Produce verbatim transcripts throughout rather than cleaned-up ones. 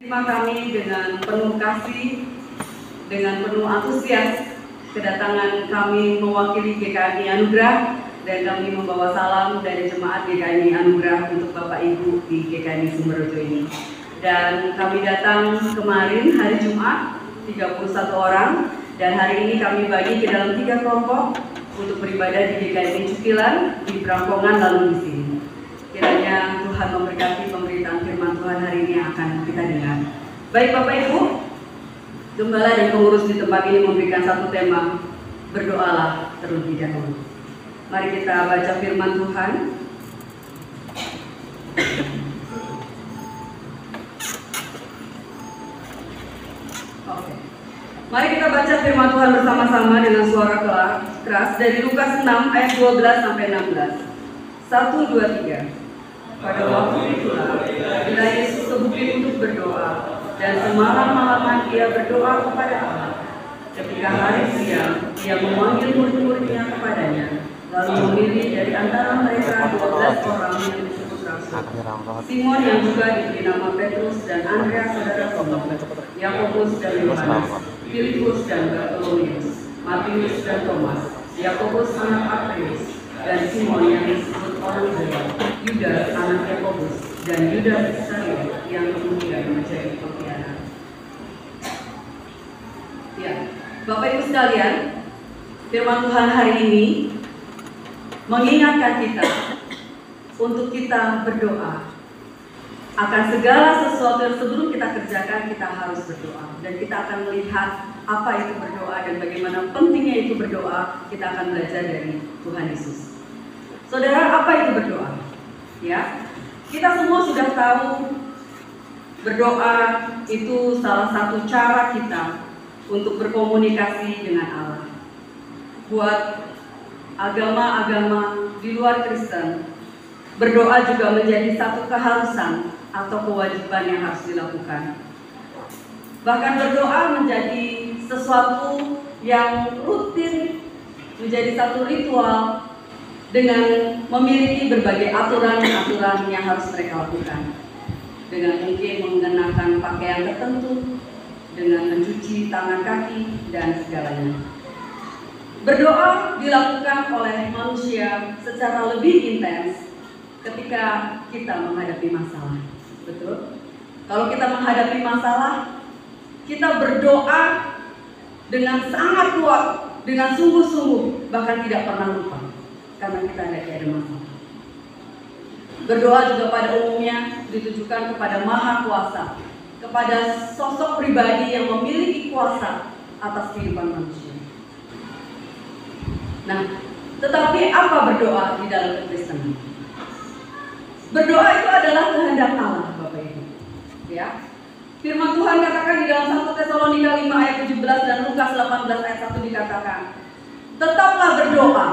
Terima kami dengan penuh kasih, dengan penuh antusias, kedatangan kami mewakili G K M I Anugerah, dan kami membawa salam dari jemaat G K M I Anugerah untuk Bapak Ibu di G K M I Sumberjo ini. Dan kami datang kemarin hari Jumat, tiga puluh satu orang, dan hari ini kami bagi ke dalam tiga kelompok untuk beribadah di G K M I Cipilan, di Perampongan, lalu di sini. Kiranya Tuhan memberkati pemberitaan firman Tuhan hari ini yang akan kita dengar. Baik Bapak Ibu, gembala dan pengurus di tempat ini memberikan satu tema, berdoalah terlebih dahulu. Mari kita baca firman Tuhan. Oke. Mari kita baca firman Tuhan bersama-sama dengan suara keras dari Lukas enam ayat dua belas sampai enam belas. Satu, dua, tiga. Pada waktu itulah, bila Yesus ke bukit untuk berdoa, dan semalam-malaman ia berdoa kepada Allah. Ketika hari siang, ia memanggil murid-muridnya kepadanya, lalu memilih dari antara mereka dua belas orang yang disebut rasul. Simon yang juga diberi nama Petrus dan Andreas saudara Simon, Yakobus dan Yohanes, Filipus dan Bartolomeus, Matius dan Thomas, Yakobus anak Alfeus, dan Simon yang disebut orang Zera, Yudas anak Yakobus, dan Yudas Iskariot yang kemudian menjadi pengkhianat. Ya, Bapak Ibu sekalian, firman Tuhan hari ini mengingatkan kita untuk kita berdoa akan segala sesuatu yang sebelum kita kerjakan. Kita harus berdoa, dan kita akan melihat apa itu berdoa dan bagaimana pentingnya itu berdoa. Kita akan belajar dari Tuhan Yesus. Saudara, apa itu berdoa? Ya, kita semua sudah tahu berdoa itu salah satu cara kita untuk berkomunikasi dengan Allah. Buat agama-agama di luar Kristen, berdoa juga menjadi satu keharusan atau kewajiban yang harus dilakukan. Bahkan berdoa menjadi sesuatu yang rutin, menjadi satu ritual dengan memiliki berbagai aturan-aturan yang harus mereka lakukan. Dengan mungkin mengenakan pakaian tertentu, dengan mencuci tangan kaki, dan segalanya. Berdoa dilakukan oleh manusia secara lebih intens ketika kita menghadapi masalah. Betul? Kalau kita menghadapi masalah, kita berdoa dengan sangat kuat, dengan sungguh-sungguh, bahkan tidak pernah lupa, karena kita lagi ada masalah. Berdoa juga pada umumnya ditujukan kepada Maha Kuasa, kepada sosok pribadi yang memiliki kuasa atas kehidupan manusia. Nah, tetapi apa berdoa di dalam Kristen? Berdoa itu adalah kehendak Allah, Bapak Ibu. Ya. Firman Tuhan katakan di dalam satu Tesalonika lima ayat tujuh belas dan Lukas delapan belas ayat satu dikatakan, tetaplah berdoa.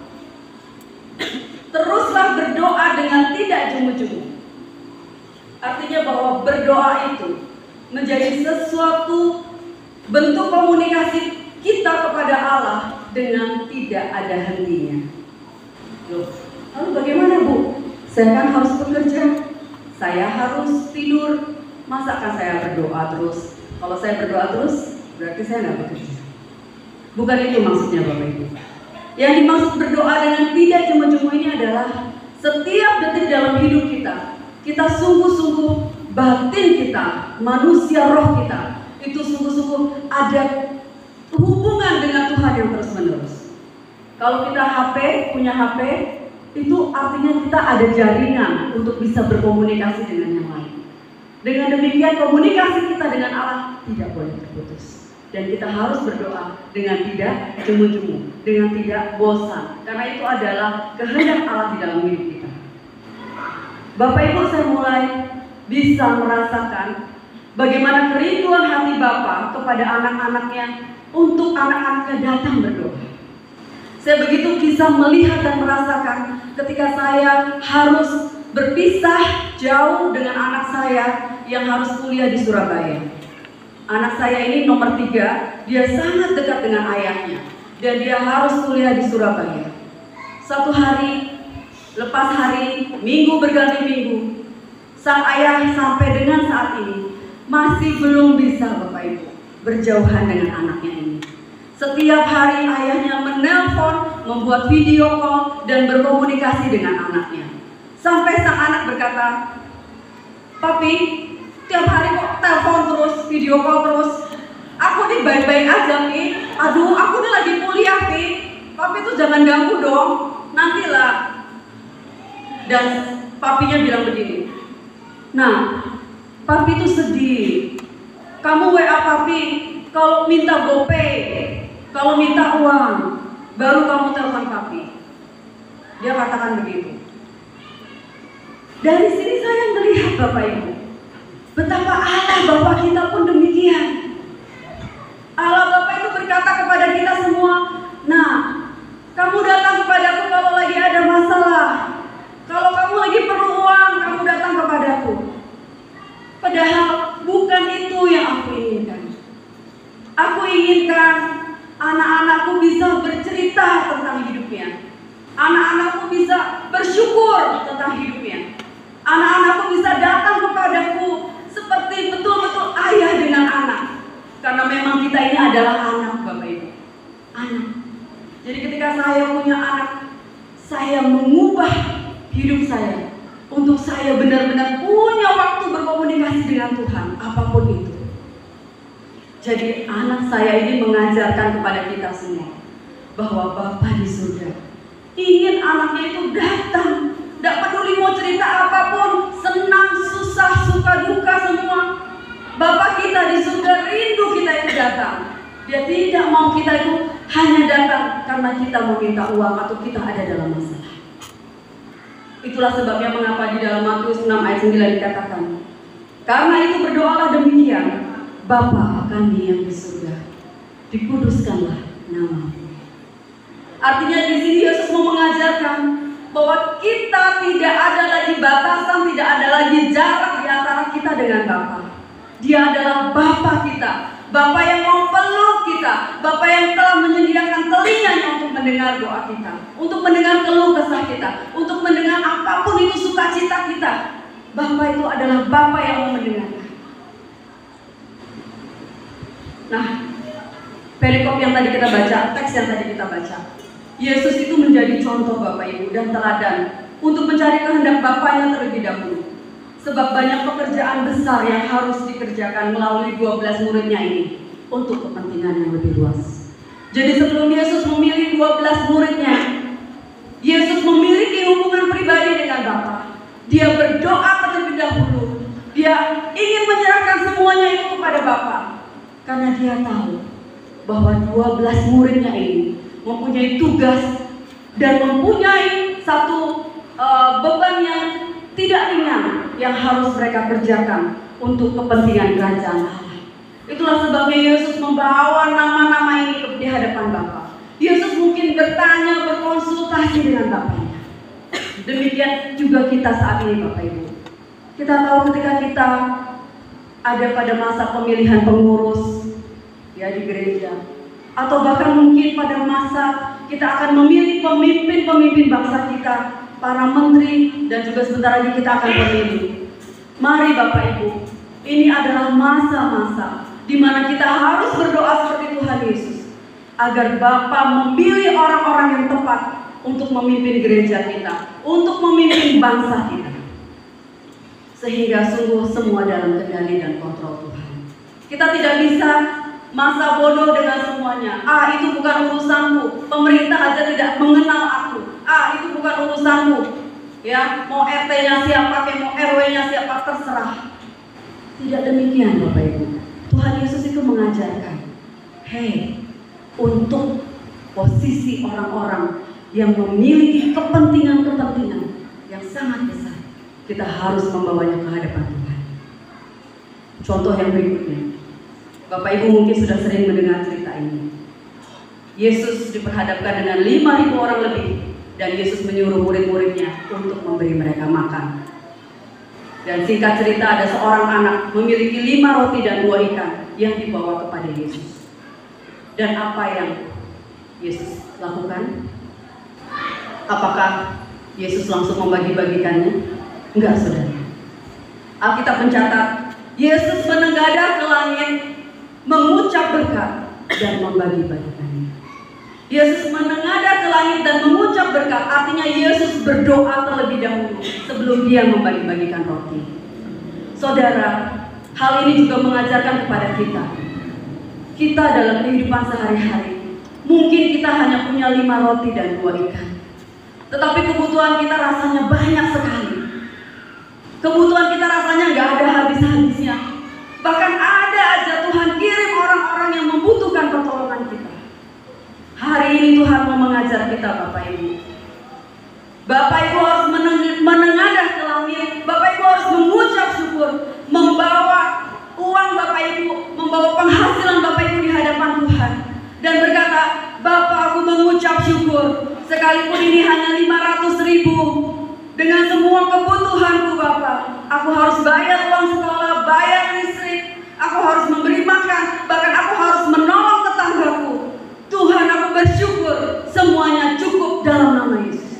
Teruslah berdoa dengan tidak jemu-jemu. Artinya bahwa berdoa itu menjadi sesuatu bentuk komunikasi kita kepada Allah dengan tidak ada hentinya. Loh, lalu bagaimana Bu? Saya kan harus bekerja, saya harus tidur, masa kan saya berdoa terus? Kalau saya berdoa terus, berarti saya nggak bekerja. Bukan itu maksudnya Bapak Ibu. Yang dimaksud berdoa dengan tidak jemu-jemu ini adalah setiap detik dalam hidup kita, kita sungguh-sungguh batin kita, manusia roh kita, itu sungguh-sungguh ada hubungan dengan Tuhan yang terus-menerus. Kalau kita H P, punya H P, itu artinya kita ada jaringan untuk bisa berkomunikasi dengan yang lain. Dengan demikian komunikasi kita dengan Allah tidak boleh terputus. Dan kita harus berdoa dengan tidak jemu-jemu, dengan tidak bosan, karena itu adalah kehendak Allah di dalam hidup kita. Bapak Ibu, saya mulai bisa merasakan bagaimana kerinduan hati Bapa kepada anak-anaknya untuk anak-anaknya datang berdoa. Saya begitu bisa melihat dan merasakan ketika saya harus berpisah jauh dengan anak saya yang harus kuliah di Surabaya. Anak saya ini nomor tiga, dia sangat dekat dengan ayahnya, dan dia harus kuliah di Surabaya. Satu hari, lepas hari, minggu berganti minggu, sang ayah sampai dengan saat ini masih belum bisa Bapak Ibu berjauhan dengan anaknya ini. Setiap hari ayahnya menelpon, membuat video call, dan berkomunikasi dengan anaknya. Sampai sang anak berkata, "Papi, tiap hari kok telepon terus, video call terus. Aku nih baik-baik aja, Pi. Aduh, aku nih lagi kuliah, Pi. Papi tuh jangan ganggu dong, nantilah." Dan papinya bilang begini, "Nah, Papi tuh sedih. Kamu W A Papi kalau minta GoPay, kalau minta uang, baru kamu telepon Papi." Dia katakan begitu. Dari sini saya melihat Bapak Ibu, betapa Allah Bapa kita pun demikian. Allah Bapa itu berkata kepada kita semua, "Nah, kamu datang kepadaku kalau lagi ada masalah. Kalau kamu lagi perlu uang, kamu datang kepadaku." Padahal bukan itu yang aku inginkan. Aku inginkan anak-anakku bisa bercerita tentang hidupnya. Anak-anakku bisa bersyukur tentang hidupnya. Anak-anakku bisa datang kepadaku seperti betul-betul ayah dengan anak. Karena memang kita ini adalah anak Bapak Ibu. Anak. Jadi ketika saya punya anak, saya mengubah hidup saya untuk saya benar-benar punya waktu berkomunikasi dengan Tuhan, apapun itu. Jadi anak saya ini mengajarkan kepada kita semua bahwa Bapa di surga ingin anaknya itu datang, tidak peduli mau cerita apapun, senang, susah, suka, duka semua. Bapa kita di surga rindu kita itu datang. Dia tidak mau kita itu hanya datang karena kita mau minta uang atau kita ada dalam masalah. Itulah sebabnya mengapa di dalam Matius enam ayat sembilan dikatakan, "Karena itu berdoalah demikian, Bapa kami yang di surga, dikuduskanlah nama-Mu." Artinya di sini Yesus mau mengajarkan bahwa kita tidak ada lagi batasan, tidak ada lagi jarak di antara kita dengan Bapa. Dia adalah Bapa kita, Bapa yang mau peluk kita, Bapa yang telah menyediakan telinganya untuk mendengar doa kita, untuk mendengar keluh kesah kita, untuk mendengar apapun itu sukacita kita. Bapa itu adalah Bapa yang mau mendengarkan. Nah, perikop yang tadi kita baca, teks yang tadi kita baca, Yesus itu menjadi contoh Bapak Ibu dan teladan untuk mencari kehendak Bapanya terlebih dahulu. Sebab banyak pekerjaan besar yang harus dikerjakan melalui dua belas muridnya ini untuk kepentingan yang lebih luas. Jadi sebelum Yesus memilih dua belas muridnya, Yesus memiliki hubungan pribadi dengan Bapa. Dia berdoa terlebih dahulu. Dia ingin menyerahkan semuanya itu kepada Bapa. Karena dia tahu bahwa dua belas muridnya ini mempunyai tugas dan mempunyai satu uh, beban yang tidak ringan yang harus mereka kerjakan untuk kepentingan kerajaan Allah. Itulah sebabnya Yesus membawa nama-nama ini di hadapan Bapa. Yesus mungkin bertanya, berkonsultasi dengan Bapanya. Demikian juga kita saat ini Bapak Ibu. Kita tahu ketika kita ada pada masa pemilihan pengurus ya di gereja, atau bahkan mungkin pada masa kita akan memilih pemimpin-pemimpin bangsa kita, para menteri, dan juga sebentar lagi kita akan memilih. Mari Bapak Ibu, ini adalah masa-masa di mana kita harus berdoa seperti Tuhan Yesus, agar Bapa memilih orang-orang yang tepat untuk memimpin gereja kita, untuk memimpin bangsa kita, sehingga sungguh semua dalam kendali dan kontrol Tuhan. Kita tidak bisa masa bodoh dengan semuanya. Ah, itu bukan urusanku. Pemerintah aja tidak mengenal aku. Ah, itu bukan urusanmu. Ya, mau R T-nya siapa, mau R W-nya siapa, terserah. Tidak demikian Bapak Ibu. Tuhan Yesus itu mengajarkan, hei, untuk posisi orang-orang yang memiliki kepentingan-kepentingan yang sangat besar, kita harus membawanya ke hadapan Tuhan. Contoh yang berikutnya, Bapak Ibu mungkin sudah sering mendengar cerita ini. Yesus diperhadapkan dengan lima ribu orang lebih, dan Yesus menyuruh murid-muridnya untuk memberi mereka makan. Dan singkat cerita, ada seorang anak memiliki lima roti dan dua ikan yang dibawa kepada Yesus. Dan apa yang Yesus lakukan? Apakah Yesus langsung membagi-bagikannya? Enggak, saudara. Alkitab mencatat Yesus menengadah ke langit, mengucap berkat dan membagi-bagikannya. Yesus menengadah ke langit dan mengucap berkat, artinya Yesus berdoa terlebih dahulu sebelum dia membagi-bagikan roti. Saudara, hal ini juga mengajarkan kepada kita. Kita dalam kehidupan sehari-hari, mungkin kita hanya punya lima roti dan dua ikan, tetapi kebutuhan kita rasanya banyak sekali. Kebutuhan kita rasanya gak ada habis-habisnya. Bahkan ada aja Tuhan kirim orang-orang yang membutuhkan pertolongan kita. Hari ini Tuhan mau mengajar kita, Bapak Ibu. Bapak Ibu harus menengadah ke langit. Bapak Ibu harus mengucap syukur, membawa uang Bapak Ibu, membawa penghasilan Bapak Ibu di hadapan Tuhan, dan berkata, Bapak, aku mengucap syukur, sekalipun ini hanya lima ratus ribu, dengan semua kebutuhanku Bapak. Aku harus bayar uang sekolah, bayar listrik, aku harus memberi makan, bahkan aku harus menolong tetanggaku. Tuhan, aku bersyukur, semuanya cukup dalam nama Yesus.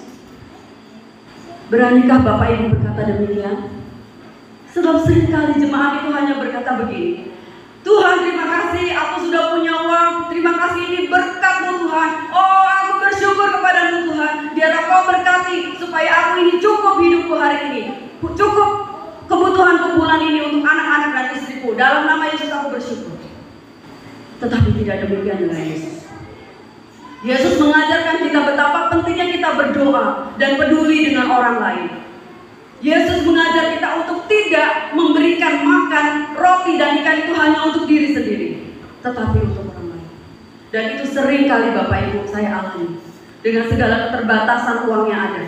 Beranikah Bapak Ibu berkata demikian? Sebab seringkali jemaat itu hanya berkata begini, Tuhan, terima kasih, aku sudah punya uang, terima kasih, ini berkat-Mu Tuhan. Oh, aku bersyukur kepadamu Tuhan, biar Kau berkati supaya aku ini cukup hidupku hari ini, cukup kebutuhanku bulan ini untuk anak-anak dan istriku. Dalam nama Yesus aku bersyukur. Tetapi tidak demikian dengan Yesus. Yesus mengajarkan kita betapa pentingnya kita berdoa dan peduli dengan orang lain. Yesus mengajar kita untuk tidak memberikan makan roti dan ikan itu hanya untuk diri sendiri, tetapi untuk orang lain. Dan itu sering kali Bapak Ibu saya alami dengan segala keterbatasan uang yang ada.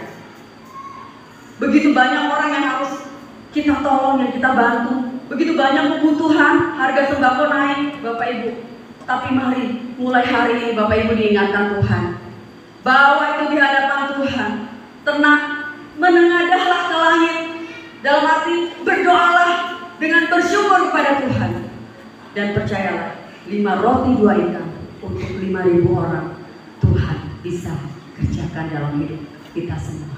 Begitu banyak orang yang harus kita tolong, yang kita bantu. Begitu banyak kebutuhan, harga sembako naik Bapak Ibu. Tapi mari mulai hari ini Bapak Ibu diingatkan Tuhan, bawa itu di hadapan Tuhan, tenang, menengadahlah ke langit, dalam arti berdoalah dengan bersyukur kepada Tuhan, dan percayalah, lima roti dua ikan untuk lima ribu orang Tuhan bisa kerjakan dalam hidup kita semua.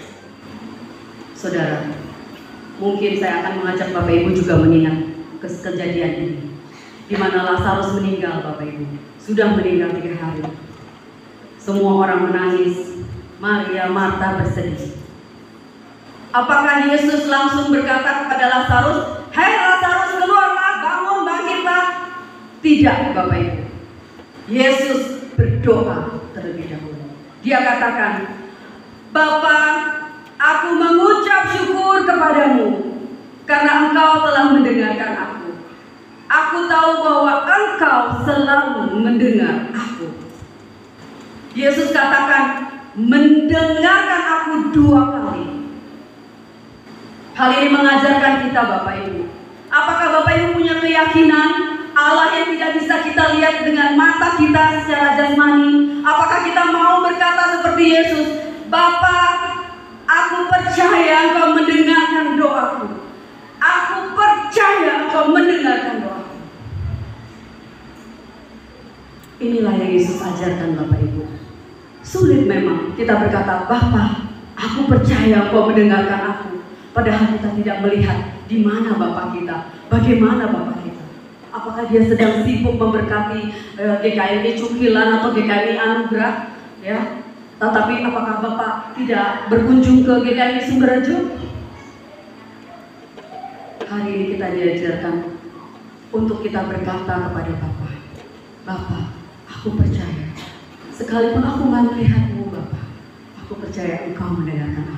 Saudara, mungkin saya akan mengajak Bapak Ibu juga mengingat kejadian ini, di mana Lazarus meninggal. Bapak Ibu sudah meninggal tiga hari. Semua orang menangis, Maria, Marta bersedih. Apakah Yesus langsung berkata kepada Lazarus, "Hei Lazarus, keluarlah, bangun, bangkitlah"? Tidak, Bapak Ibu. Yesus berdoa terlebih dahulu. Dia katakan, "Bapa, aku mengucap syukur kepadamu karena Engkau telah mendengarkan aku. Aku tahu bahwa Engkau selalu mendengar aku." Yesus katakan, mendengarkan aku dua kali. Hal ini mengajarkan kita, Bapak Ibu. Apakah Bapak Ibu punya keyakinan Allah yang tidak bisa kita lihat dengan mata kita secara jasmani? Apakah kita mau berkata seperti Yesus, "Bapa, aku percaya Engkau mendengarkan doaku. Aku percaya Engkau mendengarkan doaku." Inilah yang Yesus ajarkan, Bapak Ibu. Sulit memang kita berkata, "Bapa, aku percaya Engkau mendengarkan aku." Padahal kita tidak melihat di mana Bapak kita, bagaimana Bapak kita. Apakah dia sedang sibuk memberkati eh, G K M I Cukilan atau G K M I Anugerah, ya? Tetapi apakah Bapak tidak berkunjung ke G K M I Sumberjo? Hari ini kita diajarkan untuk kita berkata kepada Bapak, "Bapak, aku percaya. Sekalipun aku nggak melihatmu, Bapak, aku percaya Engkau mendengarkan aku."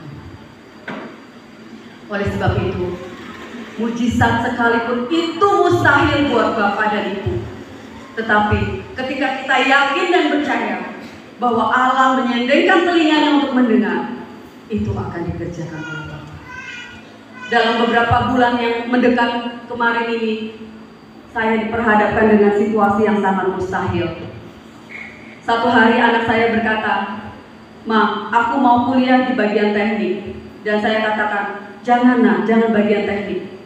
Oleh sebab itu, mujizat sekalipun itu mustahil buat Bapak dan Ibu. Tetapi ketika kita yakin dan percaya bahwa Allah menyendengkan telinganya untuk mendengar, itu akan dikerjakan oleh Bapak. Dalam beberapa bulan yang mendekat kemarin ini, saya diperhadapkan dengan situasi yang sangat mustahil. Satu hari anak saya berkata, "Ma, aku mau kuliah di bagian teknik." Dan saya katakan, "Jangan nak, jangan bagian teknik.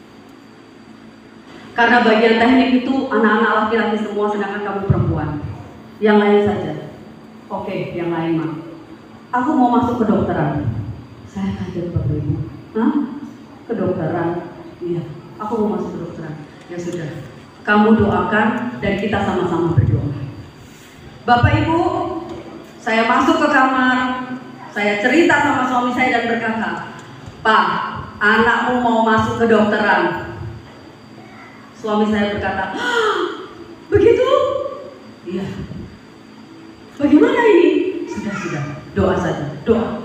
Karena bagian teknik itu anak-anak laki-laki semua, sedangkan kamu perempuan. Yang lain saja." "Oke, yang lain mah. Aku mau masuk kedokteran." Saya kaget, Bapak Ibu. "Hah? Kedokteran?" "Iya." aku mau masuk kedokteran. Ya sudah, kamu doakan dan kita sama-sama berdoa. Bapak Ibu, saya masuk ke kamar, saya cerita sama suami saya dan berkata, Pak, anakmu mau masuk kedokteran. Suami saya berkata, begitu? Iya. Bagaimana ini? Sudah, sudah, doa saja, doa.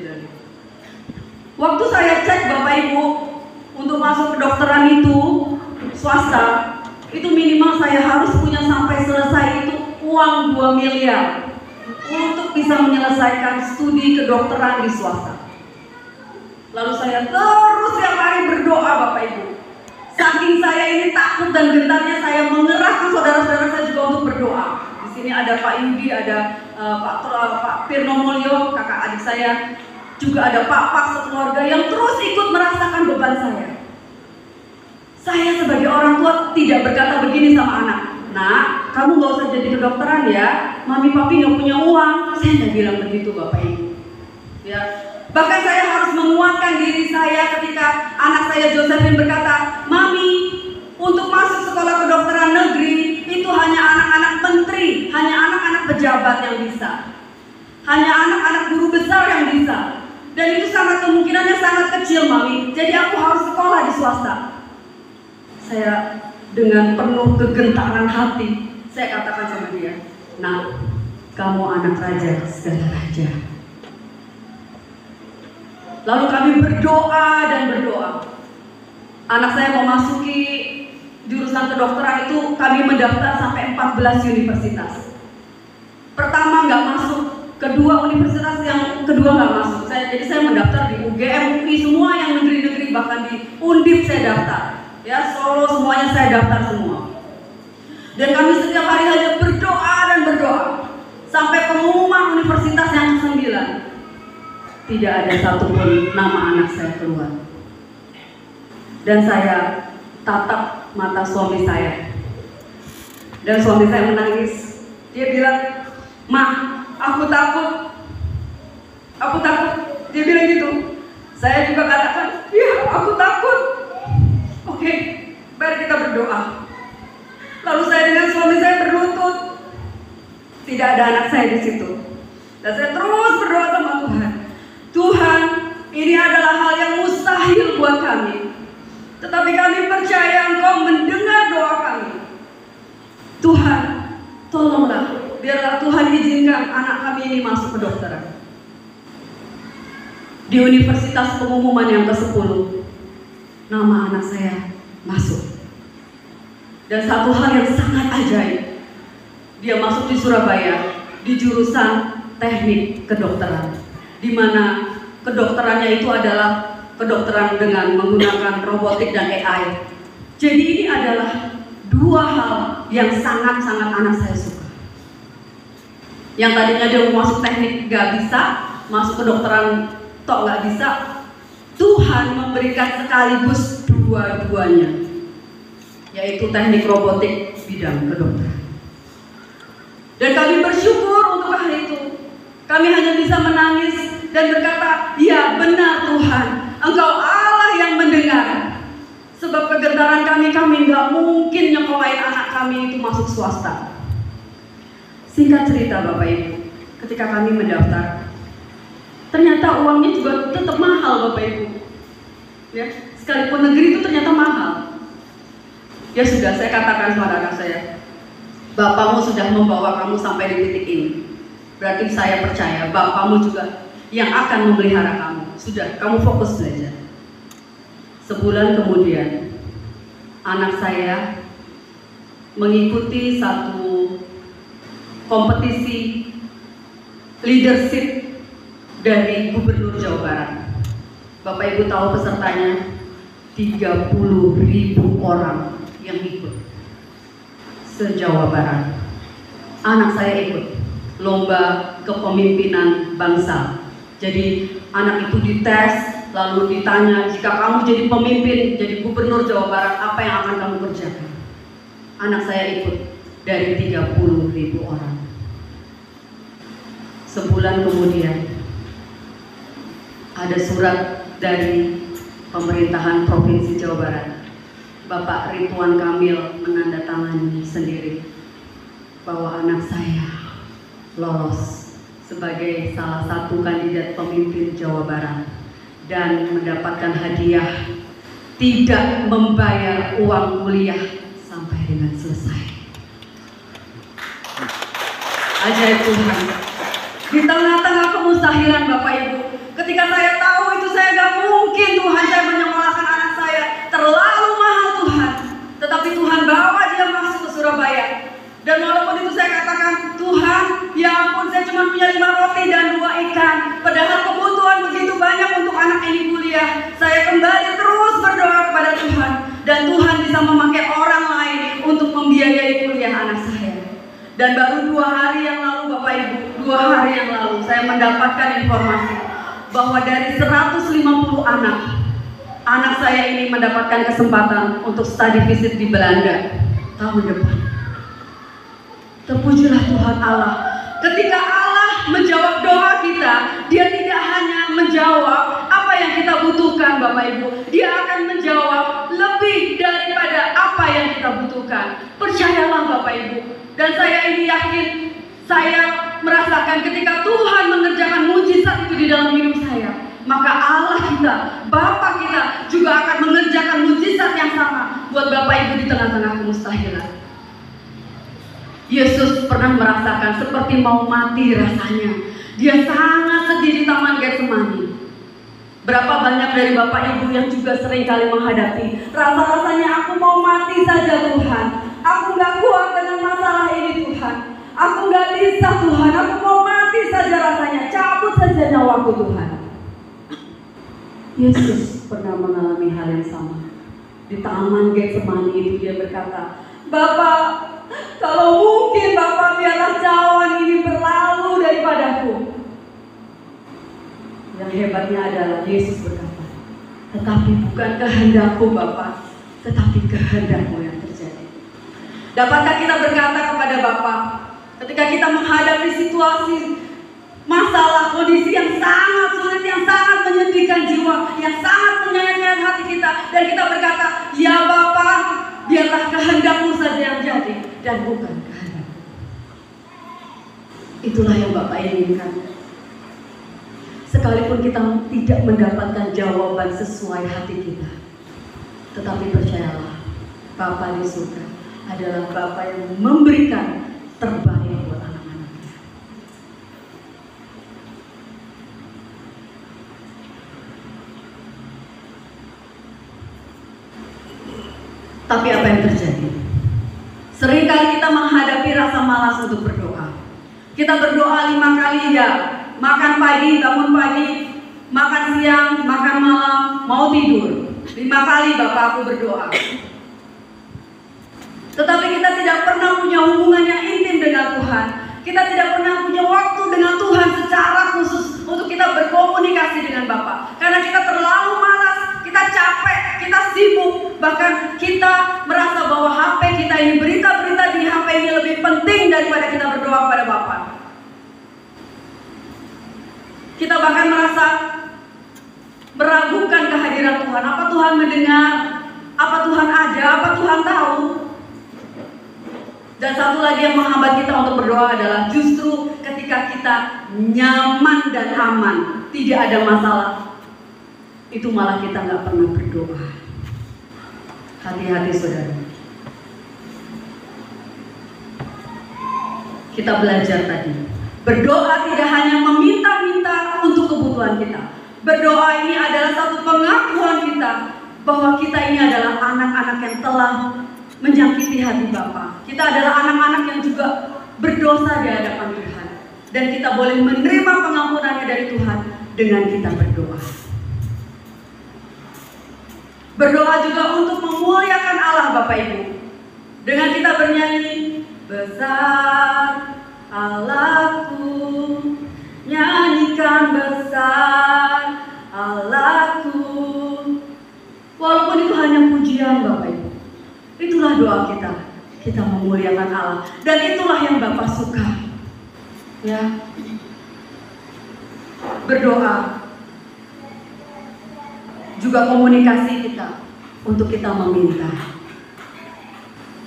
Waktu saya cek Bapak Ibu, untuk masuk kedokteran itu swasta, itu minimal saya harus punya sampai selesai itu uang dua miliar untuk bisa menyelesaikan studi kedokteran di swasta. Lalu saya terus tiap hari berdoa Bapak Ibu. Saking saya ini takut dan gentarnya, saya mengerahkan saudara-saudara saya juga untuk berdoa. Di sini ada Pak Yudi, ada uh, Pak, uh, Pak Pirno Mulyo, kakak adik saya, juga ada Pak Pak sekeluarga yang terus ikut merasakan beban saya. Saya sebagai orang tua tidak berkata begini sama anak, Nak, kamu gak usah jadi kedokteran ya, mami papi gak punya uang. Saya tidak bilang begitu Bapak Ibu. Ya, bahkan saya harus menguatkan diri saya ketika anak saya Josephine berkata, Mami, untuk masuk sekolah kedokteran negeri itu hanya anak-anak menteri, hanya anak-anak pejabat yang bisa, hanya anak-anak guru besar yang bisa. Dan itu sangat kemungkinannya sangat kecil Mami, jadi aku harus sekolah di swasta. Saya dengan penuh kegentaran hati, saya katakan sama dia, Nah, kamu anak raja segala raja. Lalu kami berdoa dan berdoa. Anak saya mau masuki jurusan kedokteran itu, kami mendaftar sampai empat belas universitas. Pertama nggak masuk, kedua universitas yang kedua nggak masuk. Saya, jadi saya mendaftar di U G M, U I, semua yang negeri-negeri, bahkan di Undip saya daftar. Ya, Solo semuanya saya daftar semua. Dan kami setiap hari hanya berdoa dan berdoa sampai pengumuman universitas yang kesembilan. Tidak ada satupun nama anak saya keluar. Dan saya tatap mata suami saya. Dan suami saya menangis. Dia bilang, Ma, aku takut. Aku takut. Dia bilang gitu. Saya juga katakan, iya, aku takut. Oke, mari kita berdoa. Lalu saya dengan suami saya berlutut. Tidak ada anak saya di situ. Dan saya terus berdoa sama Tuhan. Tuhan, ini adalah hal yang mustahil buat kami. Tetapi kami percaya Engkau mendengar doa kami. Tuhan, tolonglah, biarlah Tuhan izinkan anak kami ini masuk kedokteran. Di universitas pengumuman yang kesepuluh, nama anak saya masuk. Dan satu hal yang sangat ajaib, dia masuk di Surabaya di jurusan teknik kedokteran, di mana kedokterannya itu adalah kedokteran dengan menggunakan robotik dan A I. Jadi ini adalah dua hal yang sangat-sangat anak saya suka. Yang tadinya dia mau masuk teknik gak bisa, masuk kedokteran tok gak bisa, Tuhan memberikan sekaligus dua-duanya, yaitu teknik robotik bidang kedokteran. Dan kami bersyukur untuk hari itu. Kami hanya bisa menangis dan berkata, ya benar Tuhan, Engkau Allah yang mendengar. Sebab kegentaran kami, kami gak mungkin nyekolahin anak kami itu masuk swasta. Singkat cerita Bapak Ibu, ketika kami mendaftar, ternyata uangnya juga tetap mahal Bapak Ibu. Ya, sekalipun negeri itu ternyata mahal. Ya sudah, saya katakan kepada anak saya, Bapakmu sudah membawa kamu sampai di titik ini. Berarti saya percaya Bapakmu juga yang akan memelihara kamu. Sudah, kamu fokus belajar. Sebulan kemudian, anak saya mengikuti satu kompetisi leadership dari Gubernur Jawa Barat. Bapak Ibu tahu pesertanya tiga puluh ribu orang yang ikut se-Jawa Barat. Anak saya ikut lomba kepemimpinan bangsa. Jadi anak itu dites, lalu ditanya, jika kamu jadi pemimpin, jadi gubernur Jawa Barat, apa yang akan kamu kerjakan? Anak saya ikut dari tiga puluh ribu orang. Sebulan kemudian ada surat dari pemerintahan Provinsi Jawa Barat Bapak Ridwan Kamil menandatangani sendiri bahwa anak saya lolos sebagai salah satu kandidat pemimpin Jawa Barat dan mendapatkan hadiah tidak membayar uang kuliah sampai dengan selesai. Ajaib Tuhan. Di tengah-tengah kemustahilan Bapak Ibu, ketika saya tahu itu saya gak mungkin Tuhan saya menyekolahkan anak saya, terlalu mahal Tuhan. Tetapi Tuhan bawa dia masuk ke Surabaya. Dan walaupun itu saya katakan, Tuhan, ya ampun saya cuma punya lima roti dan dua ikan. Padahal kebutuhan begitu banyak untuk anak ini kuliah. Saya kembali terus berdoa kepada Tuhan. Dan Tuhan bisa memakai orang lain untuk membiayai kuliah anak saya. Dan baru dua hari yang lalu Bapak Ibu, dua hari yang lalu saya mendapatkan informasi bahwa dari seratus lima puluh anak, anak saya ini mendapatkan kesempatan untuk study visit di Belanda tahun depan. Terpujilah Tuhan Allah. Ketika Allah menjawab doa kita, Dia tidak hanya menjawab apa yang kita butuhkan Bapak Ibu, Dia akan menjawab lebih daripada apa yang kita butuhkan. Percayalah Bapak Ibu. Dan saya ini yakin, saya merasakan ketika Tuhan mengerjakan mujizat itu di dalam hidup saya, maka Allah kita, Bapa kita juga akan mengerjakan mujizat yang sama buat Bapak Ibu di tengah-tengah kemustahilan. Yesus pernah merasakan seperti mau mati rasanya. Dia sangat sedih di Taman Getsemani. Berapa banyak dari Bapak Ibu yang juga sering kali menghadapi rasa-rasanya aku mau mati saja Tuhan. Aku gak kuat dengan masalah ini Tuhan. Aku gak bisa Tuhan. Aku mau mati saja rasanya. Cabut saja nyawaku Tuhan. Yesus pernah mengalami hal yang sama. Di Taman Getsemani itu dia berkata, Bapak, kalau mungkin Bapak biarlah cawan ini berlalu daripadaku. Yang hebatnya adalah Yesus berkata, tetapi bukan kehendakku Bapak, tetapi kehendakmu yang terjadi. Dapatkah kita berkata kepada Bapak, ketika kita menghadapi situasi, masalah, kondisi yang sangat sulit, yang sangat menyedihkan jiwa, yang sangat menyayat-nyayat hati kita, dan kita berkata, ya Bapak, biarlah kehendakmu saja yang jadi, dan bukan kehendakku. Itulah yang Bapak inginkan. Sekalipun kita tidak mendapatkan jawaban sesuai hati kita, tetapi percayalah, Bapa di surga adalah Bapa yang memberikan terbaik buat anak-anaknya. Tapi apa yang terjadi? Seringkali kita menghadapi rasa malas untuk berdoa. Kita berdoa lima kali ya, makan pagi, bangun pagi, makan siang, makan malam, mau tidur. Lima kali Bapak aku berdoa. Tetapi kita tidak pernah punya hubungan yang intim dengan Tuhan. Kita tidak pernah punya waktu dengan Tuhan secara khusus untuk kita berkomunikasi dengan Bapa. Karena kita terlalu malas, kita capek, kita sibuk, bahkan kita merasa bahwa H P kita ini, berita-berita di H P ini lebih penting daripada kita berdoa kepada Bapa. Kita bahkan merasa meragukan kehadiran Tuhan. Apa Tuhan mendengar? Apa Tuhan ada? Apa Tuhan tahu? Dan satu lagi yang menghambat kita untuk berdoa adalah justru ketika kita nyaman dan aman, tidak ada masalah, itu malah kita nggak pernah berdoa. Hati-hati saudara. Kita belajar tadi, berdoa tidak hanya meminta-minta untuk kebutuhan kita. Berdoa ini adalah satu pengakuan kita bahwa kita ini adalah anak-anak yang telah menyakiti hati Bapa. Kita adalah anak-anak yang juga berdosa di hadapan Tuhan. Dan kita boleh menerima pengampunannya dari Tuhan dengan kita berdoa. Berdoa juga untuk memuliakan Allah Bapak Ibu. Dengan kita bernyanyi, besar Allahku, nyanyikan besar Allahku. Walaupun itu hanya pujian Bapak Ibu, itulah doa kita. Kita memuliakan Allah. Dan itulah yang Bapak suka. Ya. Berdoa. Juga komunikasi kita. Untuk kita meminta.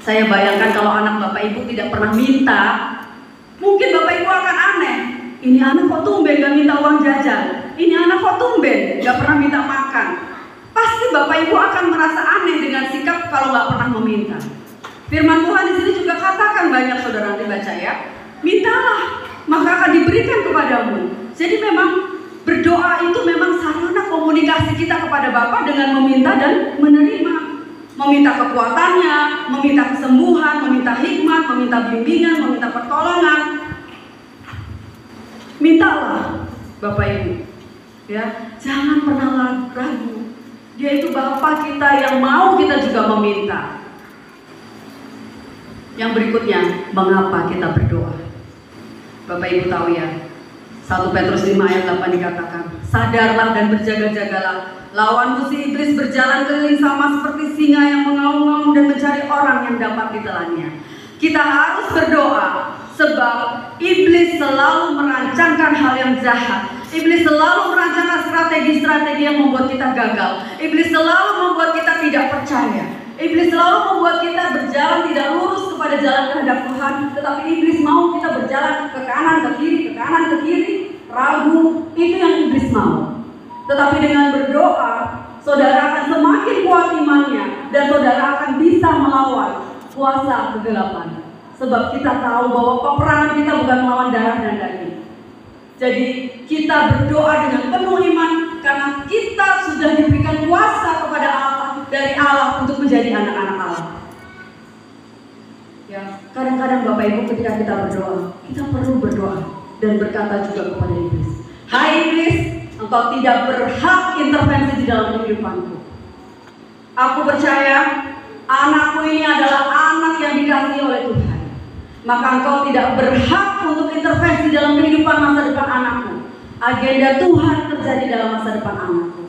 Saya bayangkan kalau anak Bapak Ibu tidak pernah minta, mungkin Bapak Ibu akan aneh. Ini anak kok tumben gak minta uang jajan? Ini anak kok tumben gak pernah minta makan? Pasti Bapak Ibu akan merasa aneh dengan sikap kalau gak pernah meminta. Firman Tuhan di sini juga katakan banyak, saudara, nanti baca ya. Mintalah, maka akan diberikan kepadamu. Jadi memang berdoa itu memang sarana komunikasi kita kepada Bapa dengan meminta dan menerima. Meminta kekuatannya, meminta kesembuhan, meminta hikmat, meminta bimbingan, meminta pertolongan. Mintalah, Bapak Ibu. Ya, jangan pernah ragu. Dia itu Bapa kita yang mau kita juga meminta. Yang berikutnya, mengapa kita berdoa? Bapak Ibu tahu ya, satu Petrus lima ayat delapan dikatakan, sadarlah dan berjaga-jagalah, lawanmu si iblis berjalan keliling sama seperti singa yang mengaum-ngaum dan mencari orang yang dapat ditelannya. Kita harus berdoa, sebab iblis selalu merancangkan hal yang jahat. Iblis selalu merancangkan strategi-strategi yang membuat kita gagal. Iblis selalu membuat kita tidak percaya. Iblis selalu membuat kita berjalan tidak lurus kepada jalan kehendak Tuhan. Tetapi iblis mau kita berjalan ke kanan, ke kiri, ke kanan, ke kiri, ragu. Itu yang iblis mau. Tetapi dengan berdoa, saudara akan semakin kuat imannya, dan saudara akan bisa melawan kuasa kegelapan. Sebab kita tahu bahwa peperangan kita bukan melawan darah dan daging. Jadi kita berdoa dengan penuh iman karena kita sudah diberikan kuasa kepada Allah, dari Allah, untuk menjadi anak-anak Allah. Ya, kadang-kadang Bapak Ibu ketika kita berdoa, kita perlu berdoa dan berkata juga kepada iblis, hai iblis, engkau tidak berhak intervensi di dalam kehidupanku. Aku percaya anakku ini adalah anak yang dikasihi oleh Tuhan. Maka engkau tidak berhak untuk intervensi dalam kehidupan masa depan anakku. Agenda Tuhan terjadi dalam masa depan anakku.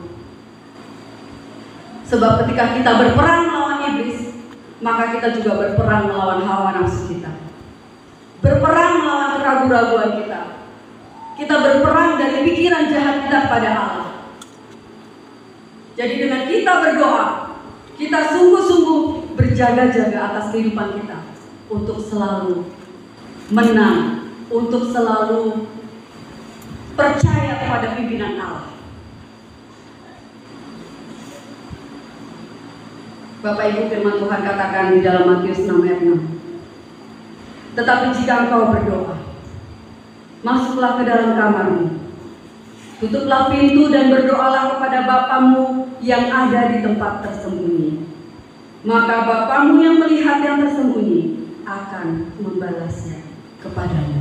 Sebab ketika kita berperang melawan iblis, maka kita juga berperang melawan hawa nafsu kita. Berperang melawan keraguan-raguan kita. Kita berperang dari pikiran jahat kita kepada Allah. Jadi dengan kita berdoa, kita sungguh-sungguh berjaga-jaga atas kehidupan kita untuk selalu menang, untuk selalu percaya kepada pimpinan Allah. Bapak Ibu, firman Tuhan katakan di dalam Matius enam ayat enam. Tetapi jika engkau berdoa, masuklah ke dalam kamarmu, tutuplah pintu dan berdoalah kepada Bapamu yang ada di tempat tersembunyi. Maka Bapamu yang melihat yang tersembunyi akan membalasnya kepadamu.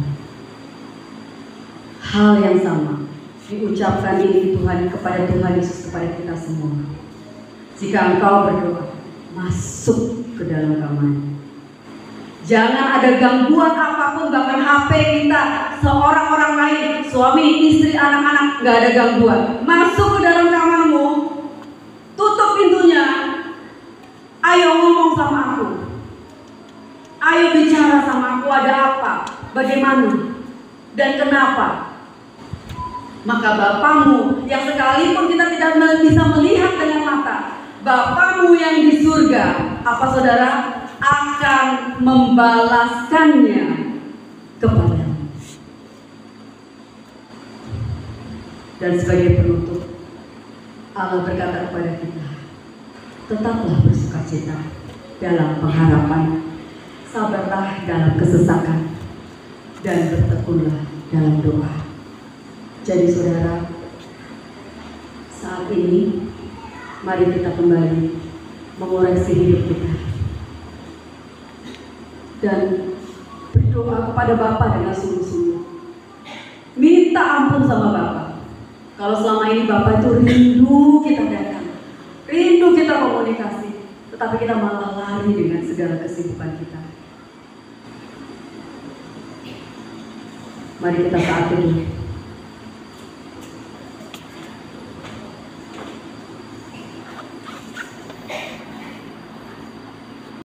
Hal yang sama diucapkan ini Tuhan kepada Tuhan Yesus kepada kita semua. Jika engkau berdoa, masuk ke dalam kamar. Jangan ada gangguan apapun, bahkan H P kita, seorang orang lain, suami, istri, anak-anak, gak ada gangguan. Masuk ke dalam kamarmu, tutup pintunya, ayo ngomong sama aku. Ayo bicara sama aku, ada apa, bagaimana, dan kenapa. Maka Bapamu yang sekalipun kita tidak bisa melihat dengan mata, Bapamu yang di surga, apa saudara, akan membalaskannya kepadamu. Dan sebagai penutup, Allah berkata kepada kita, tetaplah bersukacita dalam pengharapan, sabarlah dalam kesesakan, dan bertekunlah dalam doa. Jadi saudara, saat ini mari kita kembali mengoreksi hidup kita dan berdoa kepada Bapa dengan sungguh-sungguh. Minta ampun sama Bapa. Kalau selama ini Bapa itu rindu kita datang, rindu kita komunikasi, tetapi kita malah lari dengan segala kesibukan kita. Mari kita saat ini